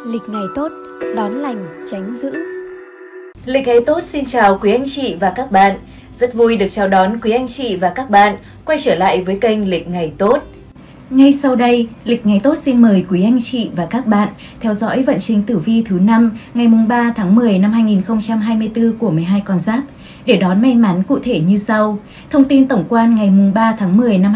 Lịch ngày tốt, đón lành, tránh dữ. Lịch ngày tốt xin chào quý anh chị và các bạn. Rất vui được chào đón quý anh chị và các bạn quay trở lại với kênh Lịch ngày tốt. Ngay sau đây, Lịch ngày tốt xin mời quý anh chị và các bạn theo dõi vận trình tử vi thứ 5 ngày 3 tháng 10 năm 2024 của 12 con giáp. Để đón may mắn cụ thể như sau. Thông tin tổng quan ngày 3 tháng 10 năm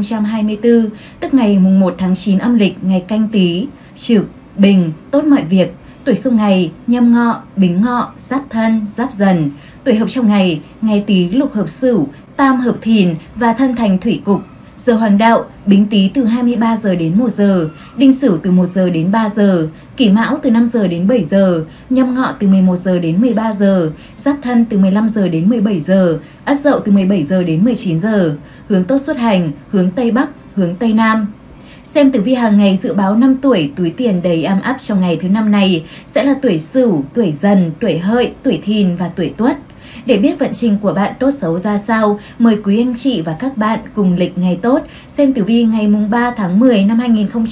2024, tức ngày 1 tháng 9 âm lịch, ngày Canh Tý, Trực, Bình, tốt mọi việc. Tuổi xung ngày Nhâm Ngọ, Bính Ngọ, Giáp Thân, Giáp Dần. Tuổi hợp trong ngày Tý, Lục hợp Sửu, Tam hợp Thìn và Thân thành Thủy cục. Giờ hoàng đạo Bính Tý từ 23 giờ đến 1 giờ, Đinh Sửu từ 1 giờ đến 3 giờ, Kỷ Mão từ 5 giờ đến 7 giờ, Nhâm Ngọ từ 11 giờ đến 13 giờ, Giáp Thân từ 15 giờ đến 17 giờ, Ất Dậu từ 17 giờ đến 19 giờ. Hướng tốt xuất hành hướng Tây Bắc, hướng Tây Nam. Xem tử vi hàng ngày dự báo 5 tuổi túi tiền đầy am ắp trong ngày thứ 5 này sẽ là tuổi Sửu, tuổi Dần, tuổi Hợi, tuổi Thìn và tuổi Tuất. Để biết vận trình của bạn tốt xấu ra sao, mời quý anh chị và các bạn cùng lịch ngày tốt xem tử vi ngày 3 tháng 10 năm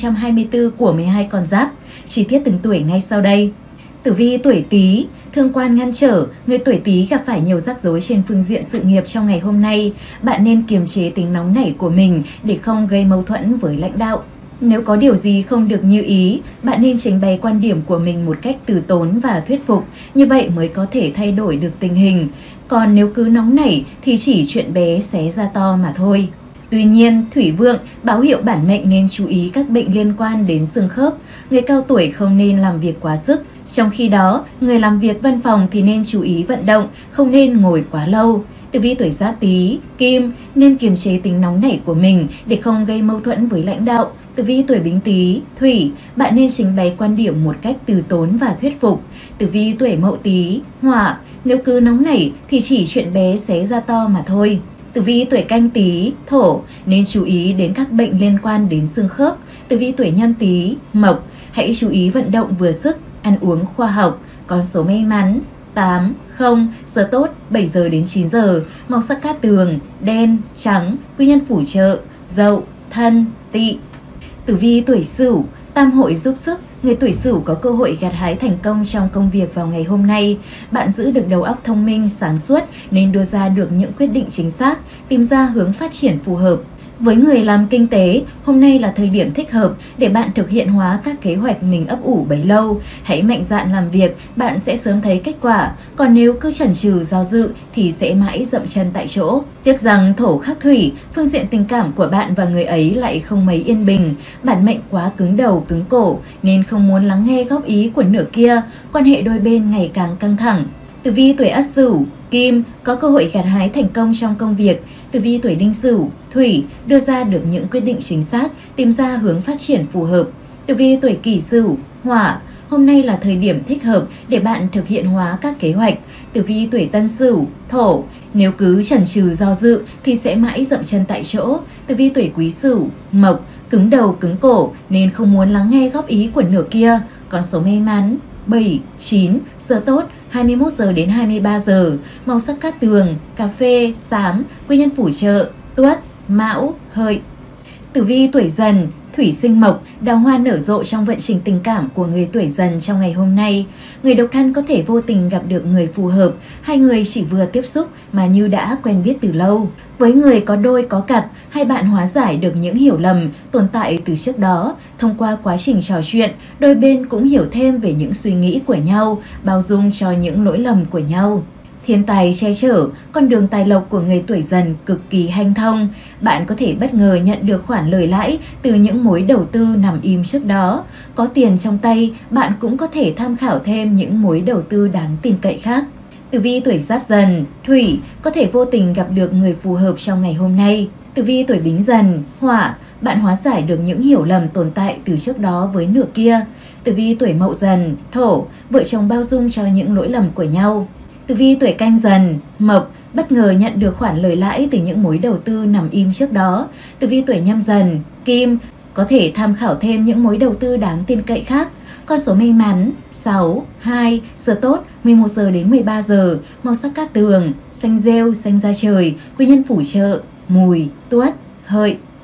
2024 của 12 con giáp. Chi tiết từng tuổi ngay sau đây. Tử vi tuổi Tý, thương quan ngăn trở, người tuổi Tý gặp phải nhiều rắc rối trên phương diện sự nghiệp trong ngày hôm nay. Bạn nên kiềm chế tính nóng nảy của mình để không gây mâu thuẫn với lãnh đạo. Nếu có điều gì không được như ý, bạn nên trình bày quan điểm của mình một cách từ tốn và thuyết phục, như vậy mới có thể thay đổi được tình hình. Còn nếu cứ nóng nảy thì chỉ chuyện bé xé ra to mà thôi. Tuy nhiên, Thủy Vượng báo hiệu bản mệnh nên chú ý các bệnh liên quan đến xương khớp. Người cao tuổi không nên làm việc quá sức. Trong khi đó, người làm việc văn phòng thì nên chú ý vận động, không nên ngồi quá lâu. Tử vi tuổi Giáp Tý, Kim nên kiềm chế tính nóng nảy của mình để không gây mâu thuẫn với lãnh đạo. Tử vi tuổi Bính Tý, Thủy, bạn nên trình bày quan điểm một cách từ tốn và thuyết phục. Tử vi tuổi Mậu Tý, Hỏa, nếu cứ nóng nảy thì chỉ chuyện bé xé ra to mà thôi. Tử vi tuổi Canh Tý, Thổ, nên chú ý đến các bệnh liên quan đến xương khớp. Tử vi tuổi Nhâm Tý, Mộc, hãy chú ý vận động vừa sức, ăn uống khoa học. Con số may mắn 8, 0, giờ tốt 7 giờ đến 9 giờ, màu sắc cát tường, đen, trắng, quý nhân phù trợ, Dậu, Thân, Tỵ. Tử vi tuổi Sửu, tam hội giúp sức, người tuổi Sửu có cơ hội gặt hái thành công trong công việc vào ngày hôm nay. Bạn giữ được đầu óc thông minh, sáng suốt nên đưa ra được những quyết định chính xác, tìm ra hướng phát triển phù hợp. Với người làm kinh tế, hôm nay là thời điểm thích hợp để bạn thực hiện hóa các kế hoạch mình ấp ủ bấy lâu. Hãy mạnh dạn làm việc, bạn sẽ sớm thấy kết quả. Còn nếu cứ chần chừ do dự thì sẽ mãi dậm chân tại chỗ. Tiếc rằng Thổ khắc Thủy, phương diện tình cảm của bạn và người ấy lại không mấy yên bình. Bản mệnh quá cứng đầu cứng cổ nên không muốn lắng nghe góp ý của nửa kia. Quan hệ đôi bên ngày càng căng thẳng. Tử vi tuổi Ất Sửu, Kim có cơ hội gặt hái thành công trong công việc. Tử vi tuổi Đinh Sửu, Thủy đưa ra được những quyết định chính xác, tìm ra hướng phát triển phù hợp. Tử vi tuổi Kỷ Sửu, Hỏa, hôm nay là thời điểm thích hợp để bạn thực hiện hóa các kế hoạch. Tử vi tuổi Tân Sửu, Thổ, nếu cứ chần chừ do dự thì sẽ mãi dậm chân tại chỗ. Tử vi tuổi Quý Sửu, Mộc, cứng đầu cứng cổ nên không muốn lắng nghe góp ý của nửa kia. Con số may mắn 7, 9, giờ tốt 21 giờ đến 23 giờ, màu sắc cát tường, cà phê, xám, quý nhân phù trợ, Tuất, Mão, Hợi. Tử vi tuổi Dần, Thủy sinh mộc, đào hoa nở rộ trong vận trình tình cảm của người tuổi Dần trong ngày hôm nay. Người độc thân có thể vô tình gặp được người phù hợp, hai người chỉ vừa tiếp xúc mà như đã quen biết từ lâu. Với người có đôi có cặp, hai bạn hóa giải được những hiểu lầm tồn tại từ trước đó. Thông qua quá trình trò chuyện, đôi bên cũng hiểu thêm về những suy nghĩ của nhau, bao dung cho những lỗi lầm của nhau. Thiên tài che chở, con đường tài lộc của người tuổi Dần cực kỳ hanh thông. Bạn có thể bất ngờ nhận được khoản lời lãi từ những mối đầu tư nằm im trước đó. Có tiền trong tay, bạn cũng có thể tham khảo thêm những mối đầu tư đáng tin cậy khác. Tử vi tuổi Giáp Dần, Thủy có thể vô tình gặp được người phù hợp trong ngày hôm nay. Tử vi tuổi Bính Dần, Hỏa, bạn hóa giải được những hiểu lầm tồn tại từ trước đó với nửa kia. Tử vi tuổi Mậu Dần, Thổ, vợ chồng bao dung cho những lỗi lầm của nhau. Tử vi tuổi Canh Dần, Mộc, bất ngờ nhận được khoản lời lãi từ những mối đầu tư nằm im trước đó. Tử vi tuổi Nhâm Dần, Kim, có thể tham khảo thêm những mối đầu tư đáng tin cậy khác. Con số may mắn 6, 2, giờ tốt 11 giờ đến 13 giờ, màu sắc cát tường, xanh rêu, xanh da trời, quý nhân phù trợ, Mùi, Tuất, Hợi.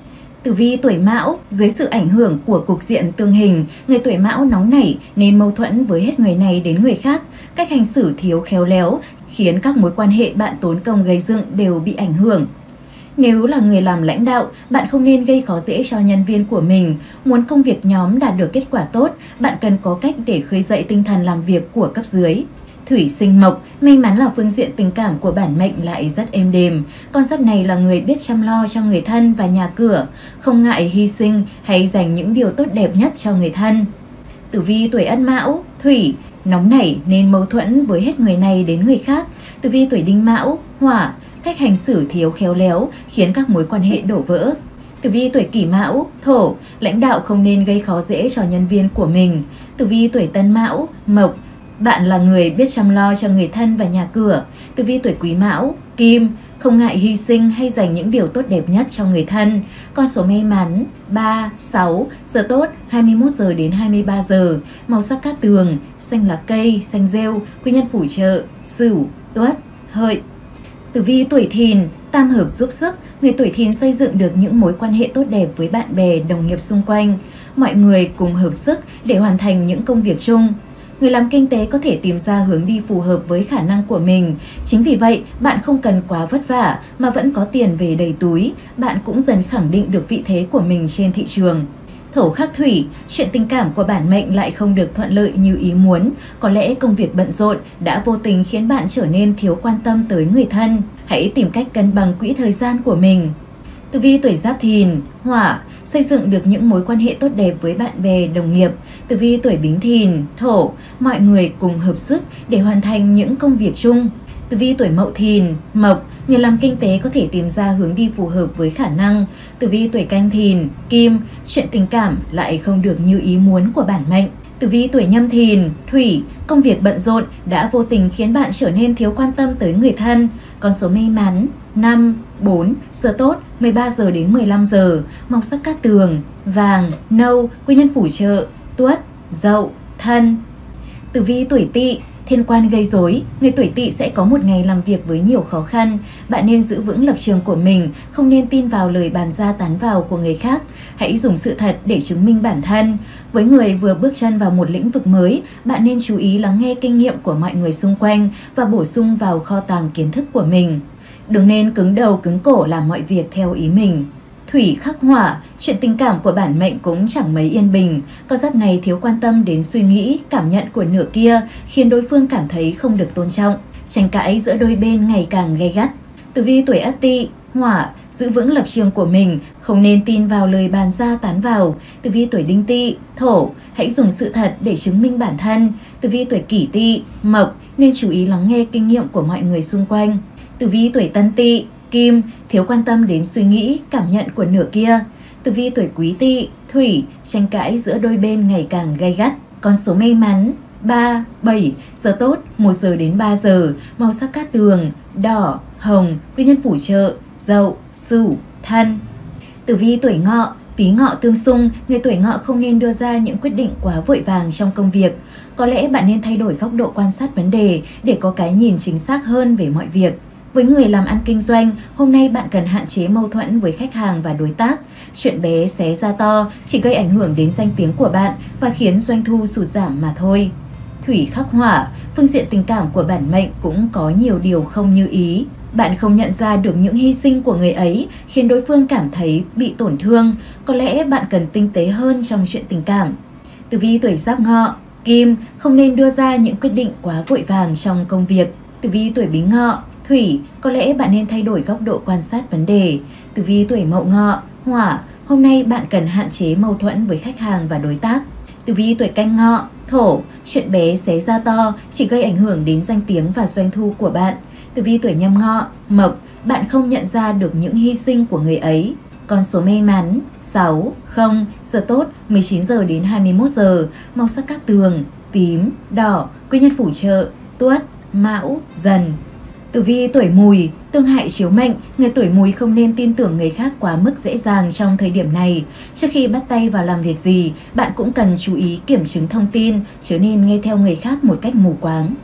Tử vi tuổi Mão, dưới sự ảnh hưởng của cục diện tương hình, người tuổi Mão nóng nảy nên mâu thuẫn với hết người này đến người khác, cách hành xử thiếu khéo léo khiến các mối quan hệ bạn tốn công gây dựng đều bị ảnh hưởng. Nếu là người làm lãnh đạo, bạn không nên gây khó dễ cho nhân viên của mình. Muốn công việc nhóm đạt được kết quả tốt, bạn cần có cách để khơi dậy tinh thần làm việc của cấp dưới. Thủy sinh mộc, may mắn là phương diện tình cảm của bản mệnh lại rất êm đềm. Con giáp này là người biết chăm lo cho người thân và nhà cửa, không ngại hy sinh hay dành những điều tốt đẹp nhất cho người thân. Tử vi tuổi Ất Mão, Thủy, nóng nảy nên mâu thuẫn với hết người này đến người khác. Tử vi tuổi Đinh Mão, Hỏa, cách hành xử thiếu khéo léo khiến các mối quan hệ đổ vỡ. Tử vi tuổi Kỷ Mão, Thổ, lãnh đạo không nên gây khó dễ cho nhân viên của mình. Tử vi tuổi Tân Mão, Mộc, bạn là người biết chăm lo cho người thân và nhà cửa. Tử vi tuổi Quý Mão, Kim, không ngại hy sinh hay dành những điều tốt đẹp nhất cho người thân. Con số may mắn 3, 6, giờ tốt 21 giờ đến 23 giờ, màu sắc cát tường, xanh lá cây, xanh rêu, quý nhân phù trợ, Sửu, Tuất, Hợi. Tử vi tuổi Thìn, tam hợp giúp sức, người tuổi Thìn xây dựng được những mối quan hệ tốt đẹp với bạn bè, đồng nghiệp xung quanh. Mọi người cùng hợp sức để hoàn thành những công việc chung. Người làm kinh tế có thể tìm ra hướng đi phù hợp với khả năng của mình. Chính vì vậy, bạn không cần quá vất vả mà vẫn có tiền về đầy túi. Bạn cũng dần khẳng định được vị thế của mình trên thị trường. Thổ khắc thủy, chuyện tình cảm của bản mệnh lại không được thuận lợi như ý muốn. Có lẽ công việc bận rộn đã vô tình khiến bạn trở nên thiếu quan tâm tới người thân. Hãy tìm cách cân bằng quỹ thời gian của mình. Tử vi tuổi Giáp Thìn, Hỏa, xây dựng được những mối quan hệ tốt đẹp với bạn bè, đồng nghiệp. Tử vi tuổi Bính Thìn, Thổ, mọi người cùng hợp sức để hoàn thành những công việc chung. Tử vi tuổi Mậu Thìn, Mộc, người làm kinh tế có thể tìm ra hướng đi phù hợp với khả năng. Tử vi tuổi Canh Thìn, Kim, chuyện tình cảm lại không được như ý muốn của bản mệnh. Tử vi tuổi Nhâm Thìn, Thủy, công việc bận rộn đã vô tình khiến bạn trở nên thiếu quan tâm tới người thân. Con số may mắn 5, 4, giờ tốt 13 giờ đến 15 giờ, màu sắc cát tường, vàng, nâu, quý nhân phù trợ, Tuất, Dậu, Thân. Tử vi tuổi Tỵ, thiên quan gây rối, người tuổi Tỵ sẽ có một ngày làm việc với nhiều khó khăn. Bạn nên giữ vững lập trường của mình, không nên tin vào lời bàn ra tán vào của người khác. Hãy dùng sự thật để chứng minh bản thân. Với người vừa bước chân vào một lĩnh vực mới, bạn nên chú ý lắng nghe kinh nghiệm của mọi người xung quanh và bổ sung vào kho tàng kiến thức của mình. Đừng nên cứng đầu cứng cổ làm mọi việc theo ý mình. Thủy khắc hỏa, chuyện tình cảm của bản mệnh cũng chẳng mấy yên bình. Con giáp này thiếu quan tâm đến suy nghĩ, cảm nhận của nửa kia, khiến đối phương cảm thấy không được tôn trọng. Tranh cãi giữa đôi bên ngày càng gay gắt. Tử vi tuổi Ất Tỵ, Hỏa, giữ vững lập trường của mình, không nên tin vào lời bàn ra tán vào. Tử vi tuổi Đinh Tỵ, Thổ, hãy dùng sự thật để chứng minh bản thân. Tử vi tuổi Kỷ Tỵ, Mộc, nên chú ý lắng nghe kinh nghiệm của mọi người xung quanh. Tử vi tuổi Tân Tỵ, Kim, thiếu quan tâm đến suy nghĩ, cảm nhận của nửa kia. Tử vi tuổi Quý Tỵ, Thủy, tranh cãi giữa đôi bên ngày càng gay gắt. Con số may mắn 3, 7, giờ tốt 1 giờ đến 3 giờ, màu sắc cát tường, đỏ, hồng, quý nhân phù trợ, Dậu, Sửu, Thân. Tử vi tuổi Ngọ, Tý Ngọ tương xung, người tuổi Ngọ không nên đưa ra những quyết định quá vội vàng trong công việc. Có lẽ bạn nên thay đổi góc độ quan sát vấn đề để có cái nhìn chính xác hơn về mọi việc. Với người làm ăn kinh doanh, hôm nay bạn cần hạn chế mâu thuẫn với khách hàng và đối tác. Chuyện bé xé ra to chỉ gây ảnh hưởng đến danh tiếng của bạn và khiến doanh thu sụt giảm mà thôi. Thủy khắc hỏa, phương diện tình cảm của bản mệnh cũng có nhiều điều không như ý. Bạn không nhận ra được những hy sinh của người ấy khiến đối phương cảm thấy bị tổn thương. Có lẽ bạn cần tinh tế hơn trong chuyện tình cảm. Tử vi tuổi Giáp Ngọ, Kim, không nên đưa ra những quyết định quá vội vàng trong công việc. Tử vi tuổi Bính Ngọ, Thủy, có lẽ bạn nên thay đổi góc độ quan sát vấn đề. Tử vi tuổi Mậu Ngọ, Hỏa, hôm nay bạn cần hạn chế mâu thuẫn với khách hàng và đối tác. Tử vi tuổi Canh Ngọ, Thổ, chuyện bé xé ra to chỉ gây ảnh hưởng đến danh tiếng và doanh thu của bạn. Tử vi tuổi Nhâm Ngọ, Mộc, bạn không nhận ra được những hy sinh của người ấy. Con số may mắn 6, 0, giờ tốt 19 giờ đến 21 giờ, màu sắc cát tường, tím, đỏ, quý nhân phù trợ, Tuất, Mão, Dần. Tử vi tuổi Mùi, tương hại chiếu mệnh, người tuổi Mùi không nên tin tưởng người khác quá mức dễ dàng trong thời điểm này. Trước khi bắt tay vào làm việc gì, bạn cũng cần chú ý kiểm chứng thông tin, chứ nên nghe theo người khác một cách mù quáng.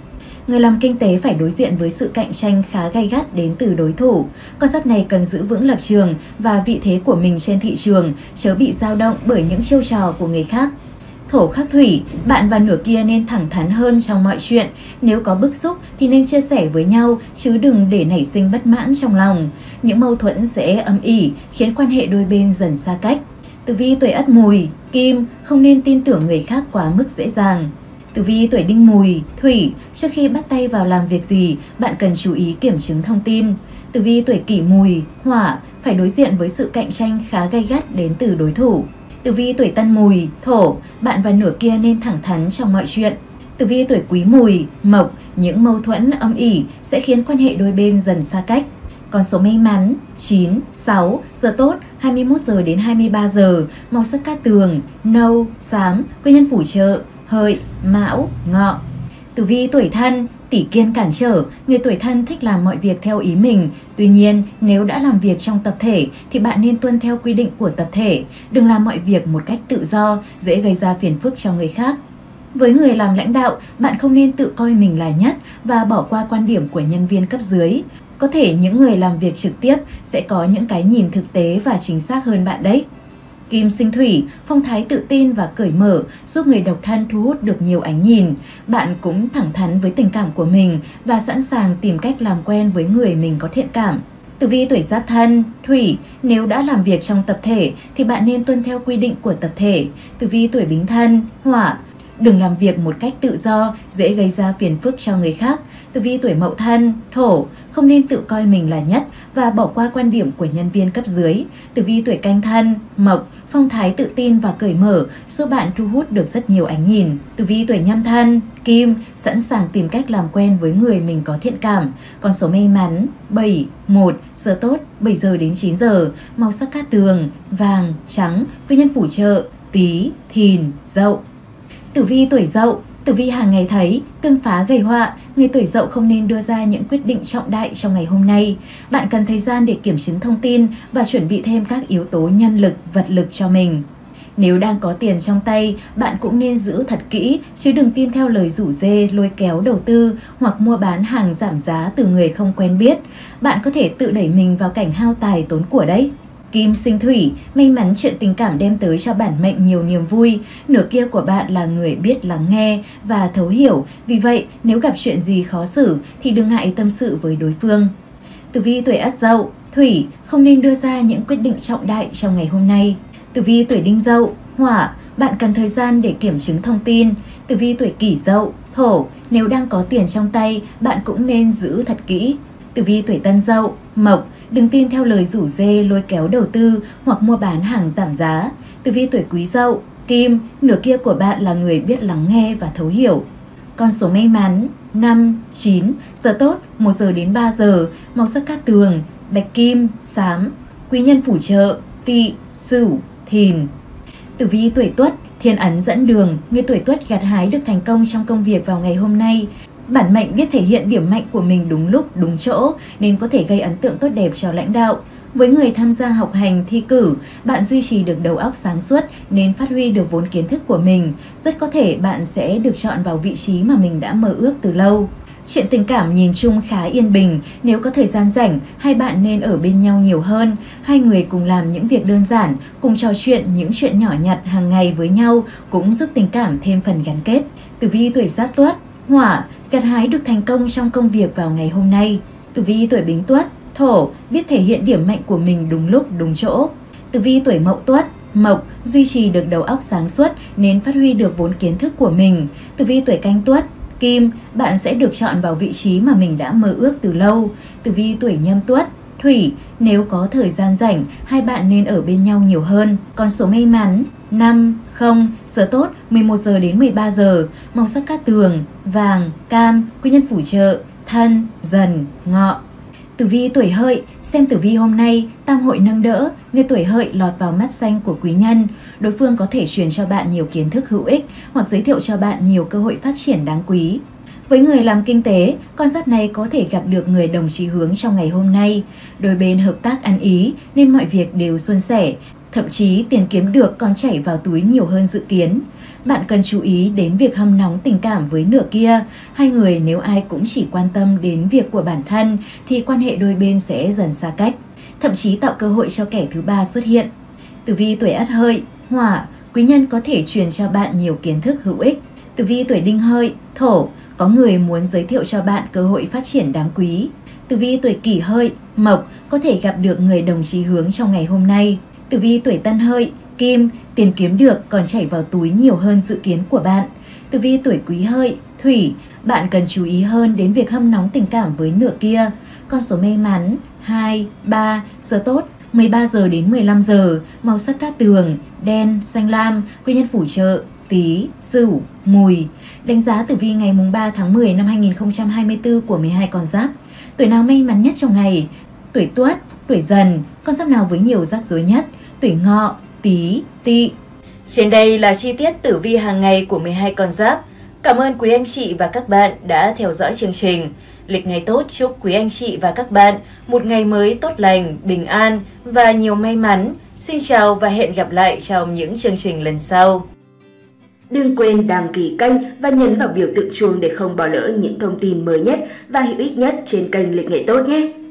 người làm kinh tế phải đối diện với sự cạnh tranh khá gay gắt đến từ đối thủ. Con giáp này cần giữ vững lập trường và vị thế của mình trên thị trường, chớ bị dao động bởi những chiêu trò của người khác. Thổ khắc thủy, bạn và nửa kia nên thẳng thắn hơn trong mọi chuyện. Nếu có bức xúc thì nên chia sẻ với nhau, chứ đừng để nảy sinh bất mãn trong lòng. Những mâu thuẫn sẽ âm ỉ, khiến quan hệ đôi bên dần xa cách. Tử vi tuổi Ất Mùi, Kim, không nên tin tưởng người khác quá mức dễ dàng. Tử vi tuổi Đinh Mùi, Thủy, trước khi bắt tay vào làm việc gì, bạn cần chú ý kiểm chứng thông tin. Tử vi tuổi Kỷ Mùi, Hỏa, phải đối diện với sự cạnh tranh khá gay gắt đến từ đối thủ. Tử vi tuổi Tân Mùi, Thổ, bạn và nửa kia nên thẳng thắn trong mọi chuyện. Tử vi tuổi Quý Mùi, Mộc, những mâu thuẫn âm ỉ sẽ khiến quan hệ đôi bên dần xa cách. Con số may mắn 9, 6, giờ tốt 21 giờ đến 23 giờ, màu sắc cát tường, nâu, xám, nguyên nhân phù trợ, Hợi, Mão, Ngọ. Tử vi tuổi Thân, Tỷ Kiên cản trở, người tuổi Thân thích làm mọi việc theo ý mình. Tuy nhiên, nếu đã làm việc trong tập thể thì bạn nên tuân theo quy định của tập thể, đừng làm mọi việc một cách tự do, dễ gây ra phiền phức cho người khác. Với người làm lãnh đạo, bạn không nên tự coi mình là nhất và bỏ qua quan điểm của nhân viên cấp dưới. Có thể những người làm việc trực tiếp sẽ có những cái nhìn thực tế và chính xác hơn bạn đấy. Kim sinh thủy, phong thái tự tin và cởi mở giúp người độc thân thu hút được nhiều ánh nhìn. Bạn cũng thẳng thắn với tình cảm của mình và sẵn sàng tìm cách làm quen với người mình có thiện cảm. Tử vi tuổi Giáp Thân, Thủy, nếu đã làm việc trong tập thể thì bạn nên tuân theo quy định của tập thể. Tử vi tuổi Bính Thân, Hỏa, đừng làm việc một cách tự do, dễ gây ra phiền phức cho người khác. Tử vi tuổi Mậu Thân, Thổ, không nên tự coi mình là nhất và bỏ qua quan điểm của nhân viên cấp dưới. Tử vi tuổi Canh Thân, Mộc, phong thái tự tin và cởi mở giúp bạn thu hút được rất nhiều ánh nhìn. Tử vi tuổi Nhâm Thân, Kim, sẵn sàng tìm cách làm quen với người mình có thiện cảm. Con số may mắn 7, 1, giờ tốt 7 giờ đến 9 giờ, màu sắc cát tường, vàng, trắng, nguyên nhân phù trợ, Tý, Thìn, Dậu. Tử vi tuổi Dậu, tử vi hàng ngày thấy tương phá gây họa, người tuổi Dậu không nên đưa ra những quyết định trọng đại trong ngày hôm nay. Bạn cần thời gian để kiểm chứng thông tin và chuẩn bị thêm các yếu tố nhân lực, vật lực cho mình. Nếu đang có tiền trong tay, bạn cũng nên giữ thật kỹ, chứ đừng tin theo lời rủ rê, lôi kéo đầu tư hoặc mua bán hàng giảm giá từ người không quen biết. Bạn có thể tự đẩy mình vào cảnh hao tài tốn của đấy. Kim sinh thủy, may mắn chuyện tình cảm đem tới cho bản mệnh nhiều niềm vui. Nửa kia của bạn là người biết lắng nghe và thấu hiểu. Vì vậy, nếu gặp chuyện gì khó xử thì đừng ngại tâm sự với đối phương. Tử vi tuổi Ất Dậu, Thủy, không nên đưa ra những quyết định trọng đại trong ngày hôm nay. Tử vi tuổi Đinh Dậu, Hỏa, bạn cần thời gian để kiểm chứng thông tin. Tử vi tuổi Kỷ Dậu, Thổ, nếu đang có tiền trong tay, bạn cũng nên giữ thật kỹ. Tử vi tuổi Tân Dậu, Mộc, đừng tin theo lời rủ rê, lôi kéo đầu tư hoặc mua bán hàng giảm giá. Tử vi tuổi Quý Dậu, Kim, nửa kia của bạn là người biết lắng nghe và thấu hiểu. Con số may mắn 5, 9, giờ tốt 1 giờ đến 3 giờ, màu sắc cát tường, bạch kim, xám, quý nhân phù trợ, Tỵ, Sửu, Thìn. Tử vi tuổi Tuất, thiên ấn dẫn đường, người tuổi Tuất gặt hái được thành công trong công việc vào ngày hôm nay. Bản mệnh biết thể hiện điểm mạnh của mình đúng lúc, đúng chỗ nên có thể gây ấn tượng tốt đẹp cho lãnh đạo. Với người tham gia học hành, thi cử, bạn duy trì được đầu óc sáng suốt nên phát huy được vốn kiến thức của mình. Rất có thể bạn sẽ được chọn vào vị trí mà mình đã mơ ước từ lâu. Chuyện tình cảm nhìn chung khá yên bình, nếu có thời gian rảnh, hai bạn nên ở bên nhau nhiều hơn. Hai người cùng làm những việc đơn giản, cùng trò chuyện những chuyện nhỏ nhặt hàng ngày với nhau cũng giúp tình cảm thêm phần gắn kết. Tử vi tuổi Giáp Tuất, Hỏa, gặt hái được thành công trong công việc vào ngày hôm nay. Tử vi tuổi Bính Tuất, Thổ, biết thể hiện điểm mạnh của mình đúng lúc, đúng chỗ. Tử vi tuổi Mậu Tuất, Mộc, duy trì được đầu óc sáng suốt nên phát huy được vốn kiến thức của mình. Tử vi tuổi Canh Tuất, Kim, bạn sẽ được chọn vào vị trí mà mình đã mơ ước từ lâu. Tử vi tuổi Nhâm Tuất, Thủy, nếu có thời gian rảnh, hai bạn nên ở bên nhau nhiều hơn. Con số may mắn 5, 0, giờ tốt 11 giờ đến 13 giờ, màu sắc cát tường, vàng, cam, quý nhân phù trợ, Thân, Dần, Ngọ. Tử vi tuổi Hợi, xem tử vi hôm nay, tam hội nâng đỡ, người tuổi Hợi lọt vào mắt xanh của quý nhân. Đối phương có thể truyền cho bạn nhiều kiến thức hữu ích hoặc giới thiệu cho bạn nhiều cơ hội phát triển đáng quý. Với người làm kinh tế, con giáp này có thể gặp được người đồng chí hướng trong ngày hôm nay. Đôi bên hợp tác ăn ý nên mọi việc đều suôn sẻ, thậm chí tiền kiếm được còn chảy vào túi nhiều hơn dự kiến. bạn cần chú ý đến việc hâm nóng tình cảm với nửa kia. Hai người nếu ai cũng chỉ quan tâm đến việc của bản thân thì quan hệ đôi bên sẽ dần xa cách, thậm chí tạo cơ hội cho kẻ thứ ba xuất hiện. Tử vi tuổi Ất Hợi, Hỏa, quý nhân có thể truyền cho bạn nhiều kiến thức hữu ích. Tử vi tuổi Đinh Hợi, Thổ, có người muốn giới thiệu cho bạn cơ hội phát triển đáng quý. Tử vi tuổi Kỷ Hợi, Mộc, có thể gặp được người đồng chí hướng trong ngày hôm nay. Tử vi tuổi Tân Hợi, Kim, tiền kiếm được còn chảy vào túi nhiều hơn dự kiến của bạn. Tử vi tuổi Quý Hợi, Thủy, bạn cần chú ý hơn đến việc hâm nóng tình cảm với nửa kia. Con số may mắn 2, 3, giờ tốt 13 giờ đến 15 giờ, màu sắc cát tường, đen, xanh lam, quý nhân phù trợ Tý, Sửu, Mùi. Đánh giá tử vi ngày 3 tháng 10 năm 2024 của 12 con giáp. Tuổi nào may mắn nhất trong ngày? Tuổi Tuất, tuổi Dần. Con giáp nào với nhiều rắc rối nhất? Tuổi Ngọ, Tý, Tỵ. Trên đây là chi tiết tử vi hàng ngày của 12 con giáp. Cảm ơn quý anh chị và các bạn đã theo dõi chương trình. Lịch ngày tốt chúc quý anh chị và các bạn một ngày mới tốt lành, bình an và nhiều may mắn. Xin chào và hẹn gặp lại trong những chương trình lần sau. Đừng quên đăng ký kênh và nhấn vào biểu tượng chuông để không bỏ lỡ những thông tin mới nhất và hữu ích nhất trên kênh Lịch Ngày Tốt nhé!